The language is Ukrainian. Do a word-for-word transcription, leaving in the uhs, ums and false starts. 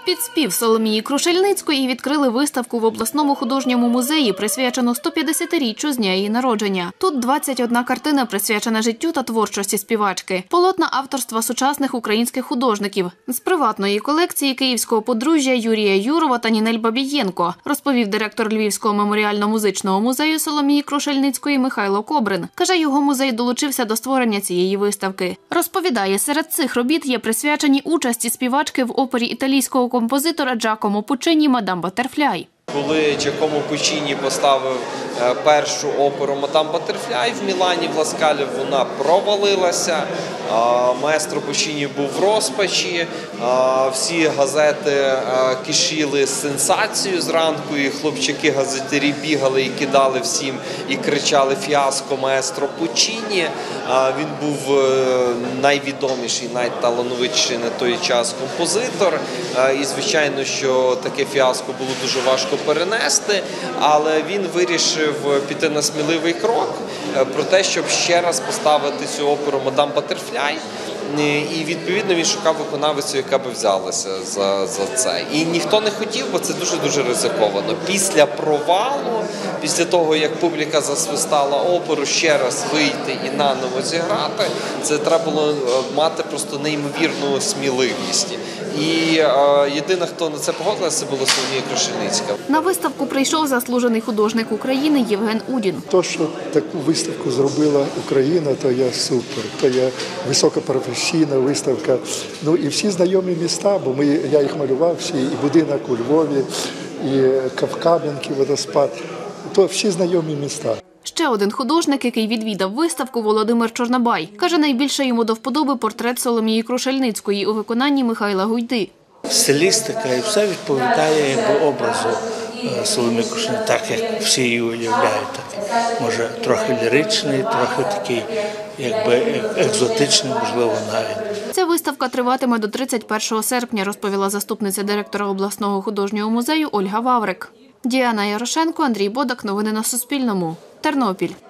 Під спів Соломії Крушельницької відкрили виставку в обласному художньому музеї, присвячену сто п'ятдесятиріччю з дня її народження. Тут двадцять одна картина, присвячена життю та творчості співачки. Полотна авторства сучасних українських художників. З приватної колекції київського подружжя Юрія Юрова та Нінель Бабієнко, розповів директор Львівського меморіально-музичного музею Соломії Крушельницької Михайло Кобрин. Каже, його музей долучився до створення цієї виставки. Розповідає, серед цих робіт є присвячені участі співачки в опері італійського композитора Джакомо Пуччіні «Мадам Баттерфляй». Коли Джакомо Пуччіні поставив першу оперу «Мадам Баттерфляй» в Мілані, в Ласкалі, вона провалилася. Маестро Пуччіні був в розпачі, всі газети кишіли сенсацією зранку, і хлопчаки-газетарі бігали і кидали всім, і кричали «Фіаско маестро Пуччіні». Він був найвідоміший, найталановитіший на той час композитор, і звичайно, що таке фіаско було дуже важко перенести, але він вирішив піти на сміливий крок про те, щоб ще раз поставити цю оперу «Мадам Баттерфляй». І, відповідно, він шукав виконавицю, яка би взялася за, за це. І ніхто не хотів, бо це дуже-дуже ризиковано. Після провалу, після того, як публіка засвистала оперу, ще раз вийти і наново зіграти, це треба було мати просто неймовірну сміливість. І е, єдина, хто на це погодилася, це була Соломія Крушельницька. На виставку прийшов заслужений художник України Євген Удін. То, що таку виставку зробила Україна, то є супер. То є високопрофесійна виставка. Ну і всі знайомі міста, бо ми, я їх малював всі, і будинок у Львові, і Кам'янки, водоспад. То всі знайомі міста. Ще один художник, який відвідав виставку, Володимир Чорнобай. Каже, найбільше йому до вподоби портрет Соломії Крушельницької у виконанні Михайла Гуйди. Стилістика і все відповідає якби образу Соломії Крушельницької, так як всі її уявляють. Так, може, трохи ліричний, трохи такий якби екзотичний, можливо, навіть. Ця виставка триватиме до тридцять першого серпня, розповіла заступниця директора обласного художнього музею Ольга Ваврик. Діана Ярошенко, Андрій Бодак. Новини на Суспільному. Тернопіль.